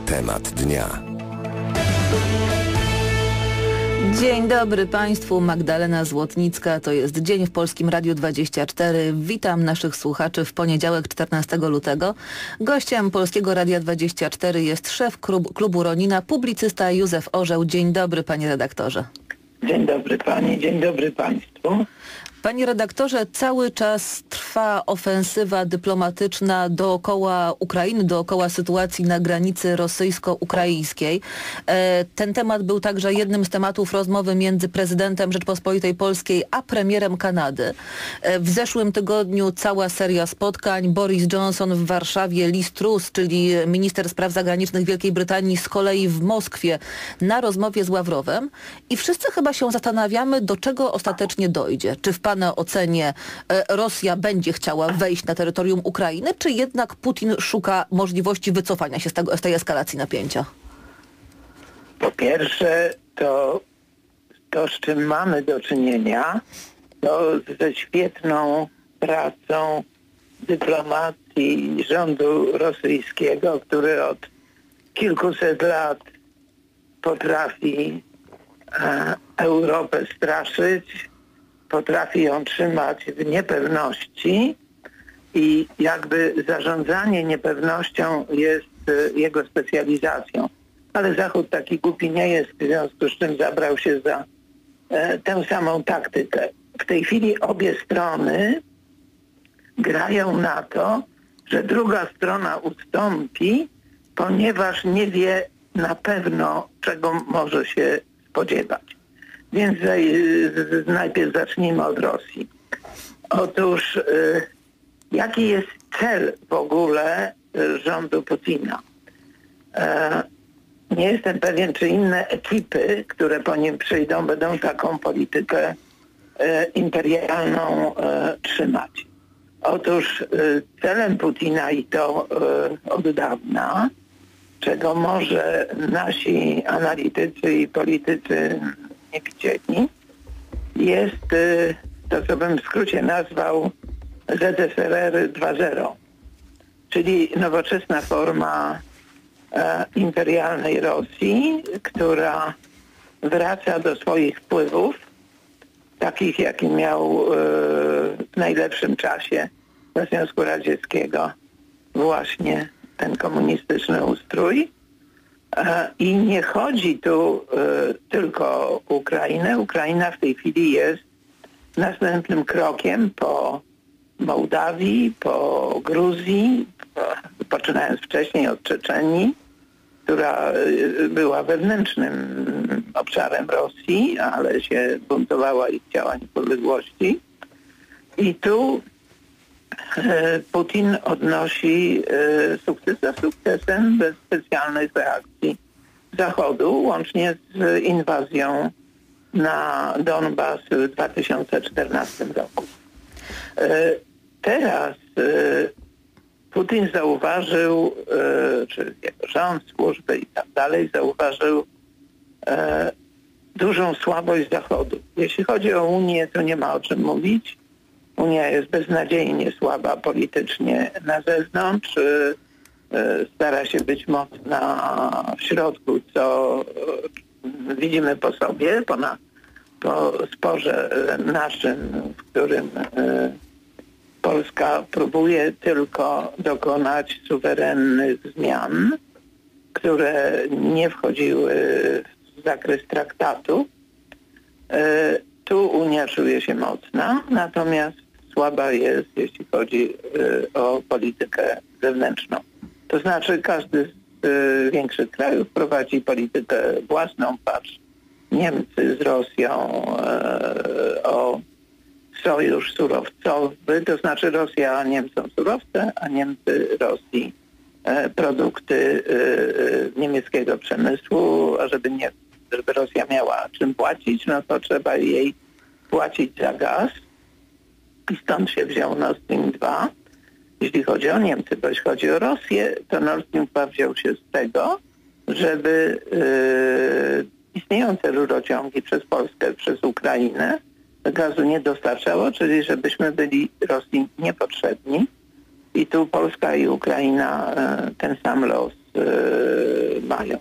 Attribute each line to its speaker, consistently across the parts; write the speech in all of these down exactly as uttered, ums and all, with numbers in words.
Speaker 1: Temat dnia.
Speaker 2: Dzień dobry Państwu, Magdalena Złotnicka, to jest Dzień w Polskim Radiu dwadzieścia cztery. Witam naszych słuchaczy w poniedziałek czternastego lutego. Gościem Polskiego Radia dwadzieścia cztery jest szef klubu Ronina, publicysta Józef Orzeł. Dzień dobry, panie redaktorze.
Speaker 3: Dzień dobry pani, dzień dobry państwu.
Speaker 2: Panie redaktorze, cały czas trwa ofensywa dyplomatyczna dookoła Ukrainy, dookoła sytuacji na granicy rosyjsko-ukraińskiej. Ten temat był także jednym z tematów rozmowy między prezydentem Rzeczpospolitej Polskiej a premierem Kanady. W zeszłym tygodniu cała seria spotkań. Boris Johnson w Warszawie, Liz Truss, czyli minister spraw zagranicznych Wielkiej Brytanii, z kolei w Moskwie na rozmowie z Ławrowem. I wszyscy chyba się zastanawiamy, do czego ostatecznie dojdzie. Czy w Pana ocenie Rosja będzie chciała wejść na terytorium Ukrainy, czy jednak Putin szuka możliwości wycofania się z, tego, z tej eskalacji napięcia?
Speaker 3: Po pierwsze, to, to z czym mamy do czynienia, to ze świetną pracą dyplomacji rządu rosyjskiego, który od kilkuset lat potrafi e, Europę straszyć, potrafi ją trzymać w niepewności i jakby zarządzanie niepewnością jest jego specjalizacją. Ale Zachód taki głupi nie jest, w związku z czym zabrał się za e, tę samą taktykę. W tej chwili obie strony grają na to, że druga strona ustąpi, ponieważ nie wie na pewno, czego może się spodziewać. Więc najpierw zacznijmy od Rosji. Otóż y, jaki jest cel w ogóle y, rządu Putina? E, nie jestem pewien, czy inne ekipy, które po nim przyjdą, będą taką politykę y, imperialną y, trzymać. Otóż y, celem Putina, i to y, od dawna, czego może nasi analitycy i politycy nie widzieli, jest to, co bym w skrócie nazwał Z S R R dwa zero, czyli nowoczesna forma e, imperialnej Rosji, która wraca do swoich wpływów, takich jaki miał e, w najlepszym czasie dla Związku Radzieckiego właśnie ten komunistyczny ustrój. I nie chodzi tu y, tylko o Ukrainę. Ukraina w tej chwili jest następnym krokiem po Mołdawii, po Gruzji, po, poczynając wcześniej od Czeczenii, która y, była wewnętrznym obszarem Rosji, ale się buntowała i chciała niepodległości. I tu Putin odnosi e, sukces za sukcesem bez specjalnej reakcji Zachodu, łącznie z inwazją na Donbas w dwa tysiące czternastym roku. E, teraz e, Putin zauważył, e, czy jego rząd, służby i tak dalej, zauważył e, dużą słabość Zachodu. Jeśli chodzi o Unię, to nie ma o czym mówić. Unia jest beznadziejnie słaba politycznie na zewnątrz, stara się być mocna w środku, co widzimy po sobie, po, na, po sporze naszym, w którym Polska próbuje tylko dokonać suwerennych zmian, które nie wchodziły w zakres traktatu. Tu Unia czuje się mocna, natomiast słaba jest, jeśli chodzi y, o politykę zewnętrzną. To znaczy każdy z y, większych krajów prowadzi politykę własną. Patrz, Niemcy z Rosją y, o sojusz surowcowy, to znaczy Rosja Niemcom surowce, a Niemcy Rosji y, produkty y, niemieckiego przemysłu, a żeby, nie, żeby Rosja miała czym płacić, no to trzeba jej płacić za gaz. I stąd się wziął Nord Stream dwa. Jeśli chodzi o Niemcy, bo jeśli chodzi o Rosję, to Nord Stream dwa wziął się z tego, żeby yy, istniejące rurociągi przez Polskę, przez Ukrainę gazu nie dostarczało, czyli żebyśmy byli Rosji niepotrzebni. I tu Polska i Ukraina yy, ten sam los yy, mają.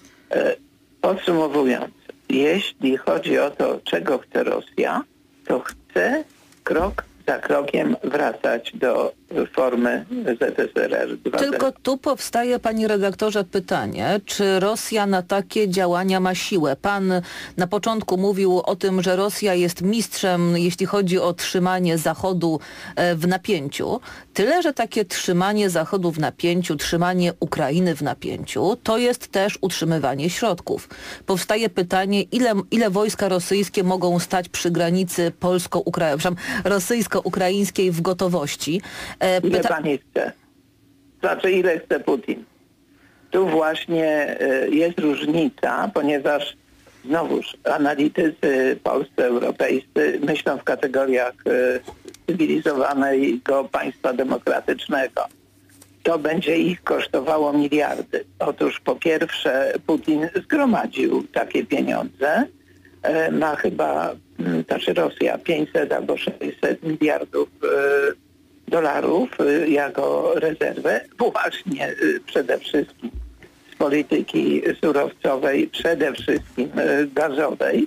Speaker 3: Podsumowując, jeśli chodzi o to, czego chce Rosja, to chce krok za krokiem wracać do formy Z S R R dwa zero.
Speaker 2: Tylko tu powstaje, panie redaktorze, pytanie, czy Rosja na takie działania ma siłę? Pan na początku mówił o tym, że Rosja jest mistrzem, jeśli chodzi o trzymanie Zachodu w napięciu. Tyle, że takie trzymanie Zachodu w napięciu, trzymanie Ukrainy w napięciu, to jest też utrzymywanie środków. Powstaje pytanie, ile, ile wojska rosyjskie mogą stać przy granicy polsko-ukraińskiej, rosyjsko-ukraińskiej w gotowości.
Speaker 3: Ile Pyta... pani chce? Znaczy, ile chce Putin? Tu właśnie jest różnica, ponieważ znowuż analitycy polscy, europejscy myślą w kategoriach cywilizowanego państwa demokratycznego. To będzie ich kosztowało miliardy. Otóż po pierwsze Putin zgromadził takie pieniądze. Ma chyba, znaczy Rosja, pięćset albo sześćset miliardów dolarów jako rezerwę, właśnie przede wszystkim z polityki surowcowej, przede wszystkim gazowej,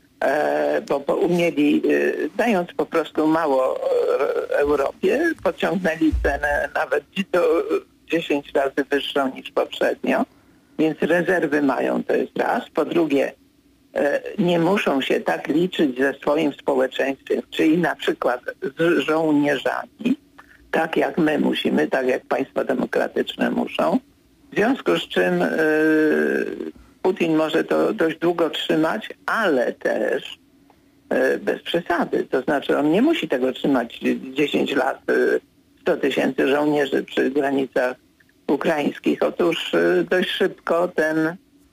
Speaker 3: bo umieli, dając po prostu mało Europie, podciągnęli cenę nawet do dziesięć razy wyższą niż poprzednio, więc rezerwy mają, to jest raz. Po drugie, nie muszą się tak liczyć ze swoim społeczeństwem, czyli na przykład z żołnierzami, tak jak my musimy, tak jak państwa demokratyczne muszą. W związku z czym y, Putin może to dość długo trzymać, ale też y, bez przesady. To znaczy on nie musi tego trzymać dziesięć lat, y, sto tysięcy żołnierzy przy granicach ukraińskich. Otóż y, dość szybko ten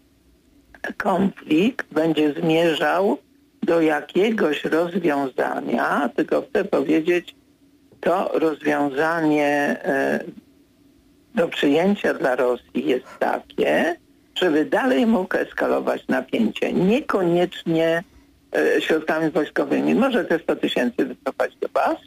Speaker 3: konflikt będzie zmierzał do jakiegoś rozwiązania, tylko chcę powiedzieć, to rozwiązanie do przyjęcia dla Rosji jest takie, żeby dalej mógł eskalować napięcie. Niekoniecznie środkami wojskowymi. Może te sto tysięcy wycofać do baz,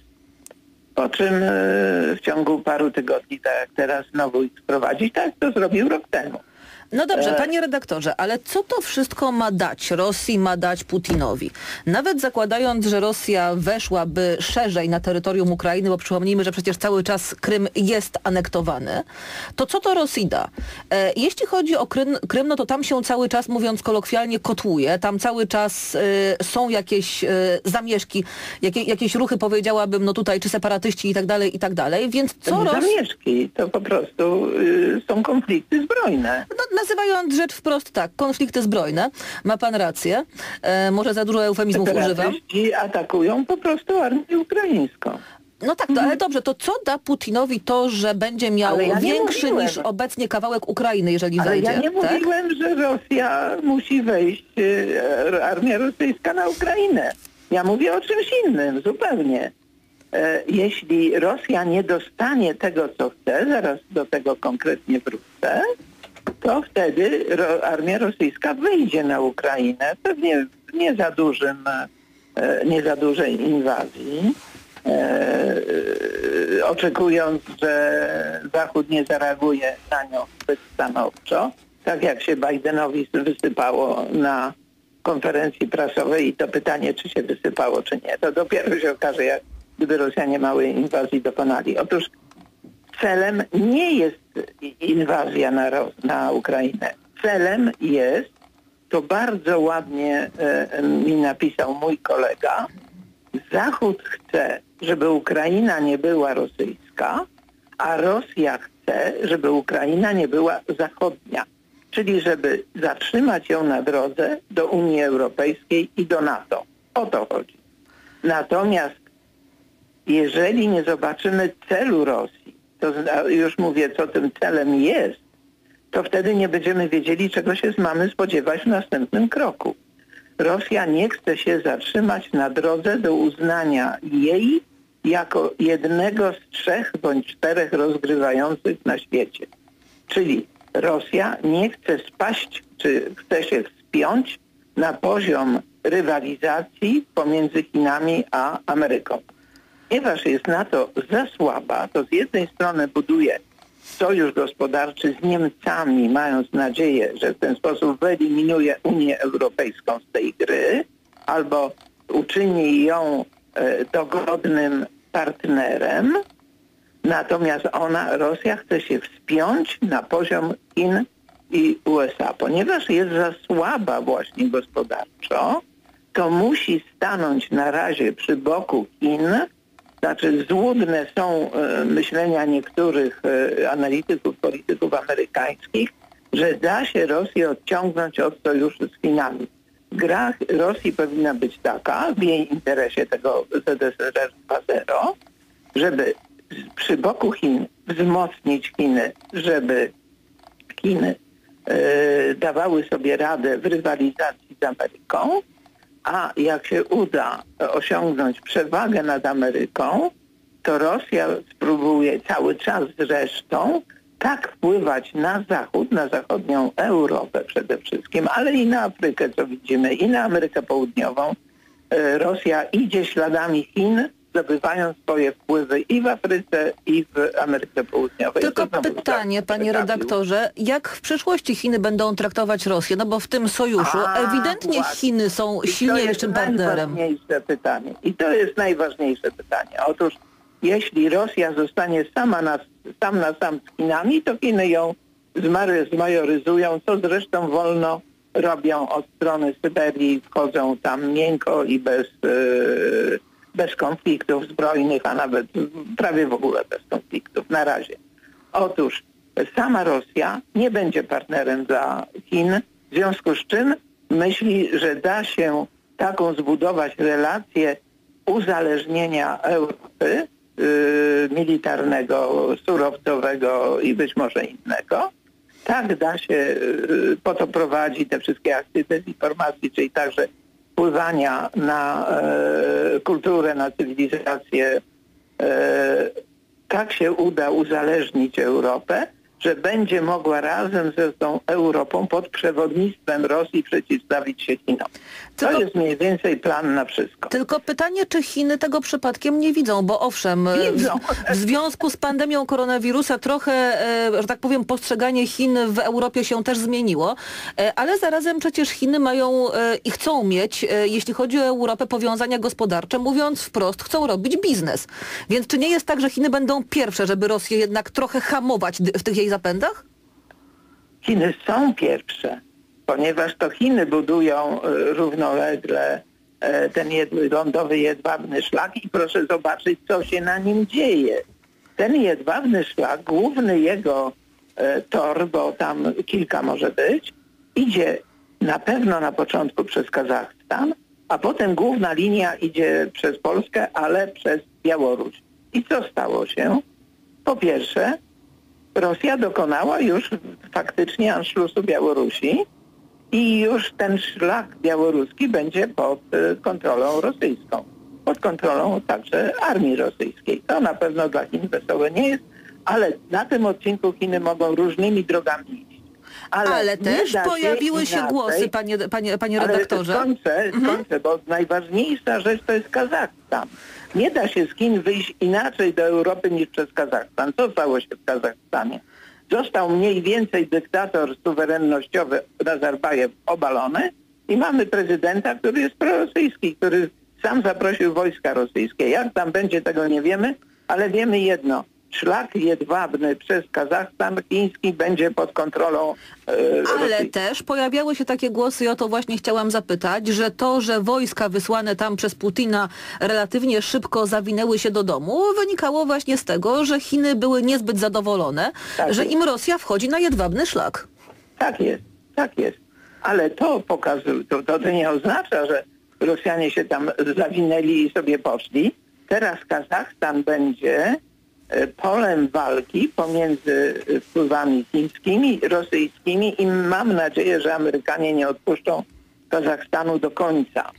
Speaker 3: po czym w ciągu paru tygodni, tak jak teraz, znowu ich wprowadzić, tak jak to zrobił rok temu.
Speaker 2: No dobrze, panie redaktorze, ale co to wszystko ma dać Rosji, ma dać Putinowi? Nawet zakładając, że Rosja weszłaby szerzej na terytorium Ukrainy, bo przypomnijmy, że przecież cały czas Krym jest anektowany, to co to Rosji da? E, jeśli chodzi o Krym, Krym, no to tam się cały czas, mówiąc kolokwialnie, kotłuje. Tam cały czas e, są jakieś e, zamieszki, jakie, jakieś ruchy, powiedziałabym, no tutaj, czy separatyści i tak dalej, i tak dalej. Więc co Ros...
Speaker 3: Zamieszki, to po prostu y, są konflikty zbrojne.
Speaker 2: No, nazywając rzecz wprost tak, konflikty zbrojne, ma pan rację, e, może za dużo eufemizmów używam.
Speaker 3: I atakują po prostu armię ukraińską.
Speaker 2: No tak, to, ale dobrze, to co da Putinowi to, że będzie miał ja większy mówiłem. niż obecnie kawałek Ukrainy, jeżeli
Speaker 3: ale
Speaker 2: wejdzie?
Speaker 3: Ale ja nie
Speaker 2: tak?
Speaker 3: mówiłem, że Rosja musi wejść, e, armia rosyjska na Ukrainę. Ja mówię o czymś innym, zupełnie. E, jeśli Rosja nie dostanie tego, co chce, zaraz do tego konkretnie wrócę, to wtedy ro, armia rosyjska wyjdzie na Ukrainę, pewnie w nie za dużym, e, nie za dużej inwazji, e, e, oczekując, że Zachód nie zareaguje na nią zbyt stanowczo, tak jak się Bidenowi wysypało na konferencji prasowej i to pytanie, czy się wysypało, czy nie, to dopiero się okaże, jak gdyby Rosjanie małej inwazji dokonali. Otóż celem nie jest inwazja na, na Ukrainę. Celem jest, to bardzo ładnie e, mi napisał mój kolega, Zachód chce, żeby Ukraina nie była rosyjska, a Rosja chce, żeby Ukraina nie była zachodnia. Czyli żeby zatrzymać ją na drodze do Unii Europejskiej i do NATO. O to chodzi. Natomiast jeżeli nie zobaczymy celu Rosji, to już mówię, co tym celem jest, to wtedy nie będziemy wiedzieli, czego się mamy spodziewać w następnym kroku. Rosja nie chce się zatrzymać na drodze do uznania jej jako jednego z trzech bądź czterech rozgrywających na świecie. Czyli Rosja nie chce spaść, czy chce się wspiąć na poziom rywalizacji pomiędzy Chinami a Ameryką. Ponieważ jest NATO za słaba, to z jednej strony buduje sojusz gospodarczy z Niemcami, mając nadzieję, że w ten sposób wyeliminuje Unię Europejską z tej gry, albo uczyni ją e, dogodnym partnerem, natomiast ona, Rosja chce się wspiąć na poziom Chin i U S A. Ponieważ jest za słaba właśnie gospodarczo, to musi stanąć na razie przy boku Chin. Znaczy złudne są e, myślenia niektórych e, analityków, polityków amerykańskich, że da się Rosję odciągnąć od sojuszu z Chinami. Gra Rosji powinna być taka, w jej interesie tego Z S R R dwa zero, żeby przy boku Chin wzmocnić Chiny, żeby Chiny e, dawały sobie radę w rywalizacji z Ameryką, a jak się uda osiągnąć przewagę nad Ameryką, to Rosja spróbuje cały czas zresztą tak wpływać na Zachód, na zachodnią Europę przede wszystkim, ale i na Afrykę, co widzimy, i na Amerykę Południową. Rosja idzie śladami Chin, zdobywając swoje wpływy i w Afryce, i w Ameryce Południowej.
Speaker 2: Tylko pytanie, panie redaktorze, jak w przyszłości Chiny będą traktować Rosję? No bo w tym sojuszu A, ewidentnie właśnie. Chiny są silniejszym partnerem.
Speaker 3: To jest najważniejsze pytanie. I to jest najważniejsze pytanie. Otóż jeśli Rosja zostanie sama na, sam na sam z Chinami, to Chiny ją zmajoryzują, co zresztą wolno robią od strony Syberii, wchodzą tam miękko i bez... Yy, bez konfliktów zbrojnych, a nawet prawie w ogóle bez konfliktów na razie. Otóż sama Rosja nie będzie partnerem dla Chin, w związku z czym myśli, że da się taką zbudować relację uzależnienia Europy yy, militarnego, surowcowego i być może innego. Tak da się, yy, po to prowadzi te wszystkie akcje dezinformacji, czyli także wpływania na e, kulturę, na cywilizację, e, tak się uda uzależnić Europę, że będzie mogła razem ze tą Europą pod przewodnictwem Rosji przeciwstawić się Chinom. Tylko, to jest mniej więcej plan na wszystko.
Speaker 2: Tylko pytanie, czy Chiny tego przypadkiem nie widzą, bo owszem,
Speaker 3: widzą.
Speaker 2: W, w związku z pandemią koronawirusa trochę, e, że tak powiem, postrzeganie Chin w Europie się też zmieniło, e, ale zarazem przecież Chiny mają e, i chcą mieć, e, jeśli chodzi o Europę, powiązania gospodarcze, mówiąc wprost, chcą robić biznes. Więc czy nie jest tak, że Chiny będą pierwsze, żeby Rosję jednak trochę hamować w tych jej zapędach?
Speaker 3: Chiny są pierwsze, ponieważ to Chiny budują y, równolegle y, ten jed, lądowy jedwabny szlak i proszę zobaczyć, co się na nim dzieje. Ten jedwabny szlak, główny jego y, tor, bo tam kilka może być, idzie na pewno na początku przez Kazachstan, a potem główna linia idzie przez Polskę, ale przez Białoruś. I co stało się? Po pierwsze, Rosja dokonała już faktycznie anszlusu Białorusi i już ten szlak białoruski będzie pod kontrolą rosyjską. Pod kontrolą także armii rosyjskiej. To na pewno dla Chin wesołe nie jest, ale na tym odcinku Chiny mogą różnymi drogami iść.
Speaker 2: Ale, ale też pojawiły się, się głosy, panie, panie, panie redaktorze.
Speaker 3: Ale skończę, skończę, mhm. bo najważniejsza rzecz to jest Kazachstan. Nie da się z Chin wyjść inaczej do Europy niż przez Kazachstan. Co stało się w Kazachstanie? Został mniej więcej dyktator suwerennościowy Nazarbajew obalony i mamy prezydenta, który jest prorosyjski, który sam zaprosił wojska rosyjskie. Jak tam będzie, tego nie wiemy, ale wiemy jedno. Szlak jedwabny przez Kazachstan chiński będzie pod kontrolą e,
Speaker 2: Ale
Speaker 3: Rosji.
Speaker 2: też pojawiały się takie głosy i o to właśnie chciałam zapytać, że to, że wojska wysłane tam przez Putina relatywnie szybko zawinęły się do domu, wynikało właśnie z tego, że Chiny były niezbyt zadowolone, tak że jest. Im Rosja wchodzi na jedwabny szlak.
Speaker 3: Tak jest, tak jest. Ale to pokazuje, to, to nie oznacza, że Rosjanie się tam zawinęli i sobie poszli. Teraz Kazachstan będzie polem walki pomiędzy wpływami chińskimi, rosyjskimi i mam nadzieję, że Amerykanie nie odpuszczą Kazachstanu do końca.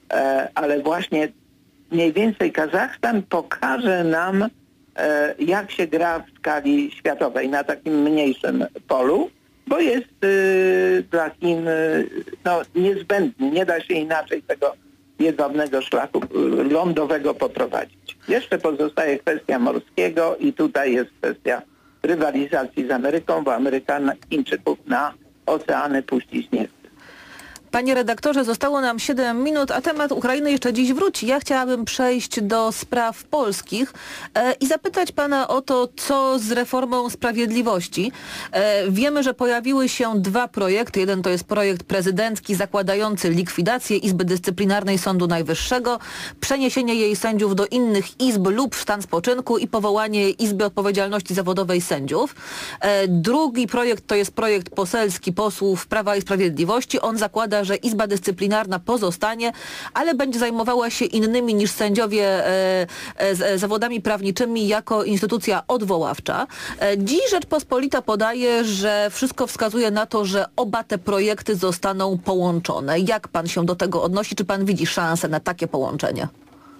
Speaker 3: E, ale właśnie mniej więcej Kazachstan pokaże nam, e, jak się gra w skali światowej na takim mniejszym polu, bo jest e, dla Chin e, no, niezbędny. Nie da się inaczej tego jedwabnego szlaku lądowego poprowadzić. Jeszcze pozostaje kwestia morskiego i tutaj jest kwestia rywalizacji z Ameryką, bo Ameryka Chińczyków na oceany puścić nie chce.
Speaker 2: Panie redaktorze, zostało nam siedem minut, a temat Ukrainy jeszcze dziś wróci. Ja chciałabym przejść do spraw polskich e, i zapytać pana o to, co z reformą sprawiedliwości. E, wiemy, że pojawiły się dwa projekty. Jeden to jest projekt prezydencki zakładający likwidację Izby Dyscyplinarnej Sądu Najwyższego, przeniesienie jej sędziów do innych izb lub w stan spoczynku i powołanie Izby Odpowiedzialności Zawodowej Sędziów. E, drugi projekt to jest projekt poselski posłów Prawa i Sprawiedliwości. On zakłada, że Izba Dyscyplinarna pozostanie, ale będzie zajmowała się innymi niż sędziowie e, e, zawodami prawniczymi jako instytucja odwoławcza. E, dziś Rzeczpospolita podaje, że wszystko wskazuje na to, że oba te projekty zostaną połączone. Jak pan się do tego odnosi? Czy pan widzi szansę na takie połączenie?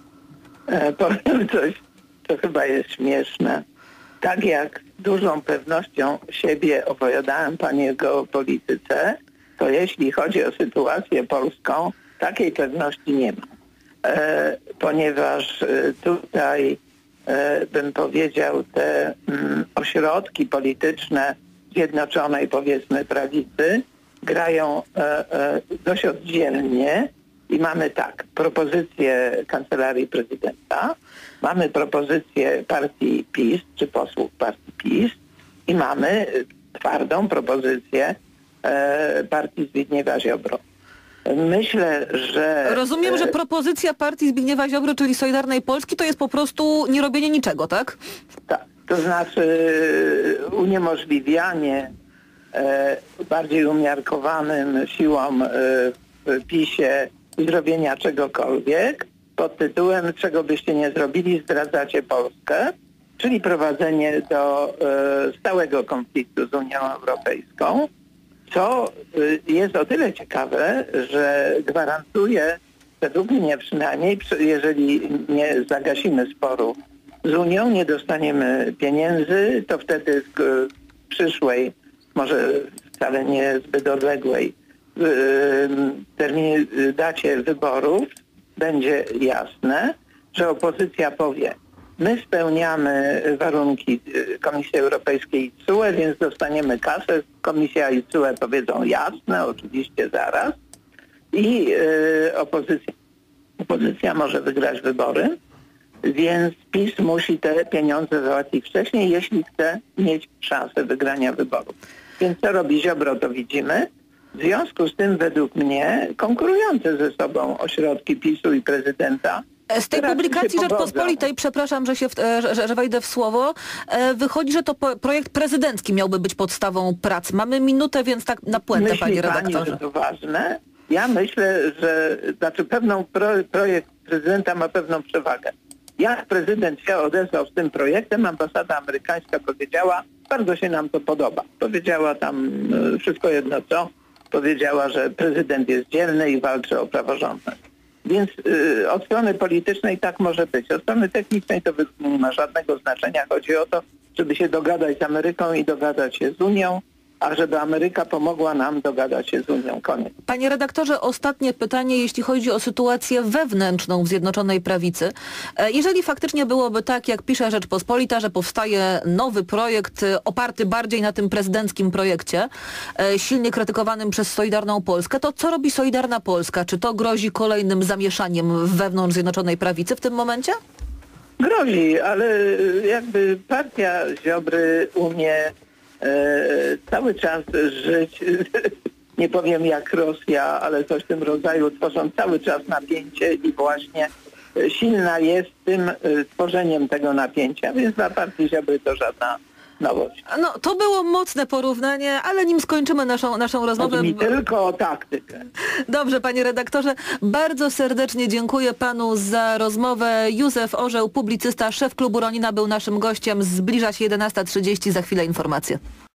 Speaker 3: E, powiem coś, co chyba jest śmieszne. Tak jak z dużą pewnością siebie opowiadałem pani o geopolityce, to jeśli chodzi o sytuację polską, takiej pewności nie ma. E, ponieważ e, tutaj, e, bym powiedział, te mm, ośrodki polityczne Zjednoczonej, powiedzmy, prawicy grają e, e, dość oddzielnie i mamy tak, propozycję Kancelarii Prezydenta, mamy propozycję partii PiS, czy posłów partii PiS i mamy twardą propozycję partii Zbigniewa Ziobro. Myślę, że...
Speaker 2: Rozumiem, że propozycja partii Zbigniewa Ziobro, czyli Solidarnej Polski, to jest po prostu nie robienie niczego, tak?
Speaker 3: Tak. To znaczy uniemożliwianie e, bardziej umiarkowanym siłom e, w PiS-ie zrobienia czegokolwiek pod tytułem czego byście nie zrobili, zdradzacie Polskę, czyli prowadzenie do e, stałego konfliktu z Unią Europejską, co jest o tyle ciekawe, że gwarantuje, według mnie przynajmniej, jeżeli nie zagasimy sporu z Unią, nie dostaniemy pieniędzy, to wtedy w przyszłej, może wcale nie zbyt odległej terminie, dacie wyborów będzie jasne, że opozycja powie: my spełniamy warunki Komisji Europejskiej i C U E, więc dostaniemy kasę. Komisja i C U E powiedzą jasne, oczywiście zaraz. I y, opozycja, opozycja może wygrać wybory, więc PiS musi te pieniądze załatwić wcześniej, jeśli chce mieć szansę wygrania wyborów. Więc co robi Ziobro, to widzimy. W związku z tym, według mnie, konkurujące ze sobą ośrodki PiS-u i prezydenta.
Speaker 2: Z tej publikacji Rzeczpospolitej, przepraszam, że, się w, że, że wejdę w słowo, wychodzi, że to projekt prezydencki miałby być podstawą prac. Mamy minutę, więc tak na puentę,
Speaker 3: Myśli
Speaker 2: panie redaktorze.
Speaker 3: Pani, że to ważne? Ja myślę, że znaczy pewną pro, projekt prezydenta ma pewną przewagę. Jak prezydent się odezwał z tym projektem, ambasada amerykańska powiedziała: bardzo się nam to podoba. Powiedziała tam wszystko jedno co. Powiedziała, że prezydent jest dzielny i walczy o praworządność. Więc y, od strony politycznej tak może być. Od strony technicznej to nie ma żadnego znaczenia. Chodzi o to, żeby się dogadać z Ameryką i dogadać się z Unią, a żeby Ameryka pomogła nam dogadać się z Unią. Koniec.
Speaker 2: Panie redaktorze, ostatnie pytanie, jeśli chodzi o sytuację wewnętrzną w Zjednoczonej Prawicy. Jeżeli faktycznie byłoby tak, jak pisze Rzeczpospolita, że powstaje nowy projekt oparty bardziej na tym prezydenckim projekcie, silnie krytykowanym przez Solidarną Polskę, to co robi Solidarna Polska? Czy to grozi kolejnym zamieszaniem wewnątrz Zjednoczonej Prawicy w tym momencie?
Speaker 3: Grozi, ale jakby partia Ziobry umie E, cały czas żyć, nie powiem jak Rosja, ale coś w tym rodzaju, tworzą cały czas napięcie i właśnie silna jest tym tworzeniem tego napięcia, więc dla partii Ziobry to żadna nowość.
Speaker 2: No to było mocne porównanie, ale nim skończymy naszą, naszą rozmowę...
Speaker 3: Chodzi mi tylko o taktykę.
Speaker 2: Dobrze, panie redaktorze, bardzo serdecznie dziękuję panu za rozmowę. Józef Orzeł, publicysta, szef klubu Ronina, był naszym gościem. Zbliża się jedenasta trzydzieści, za chwilę informacje.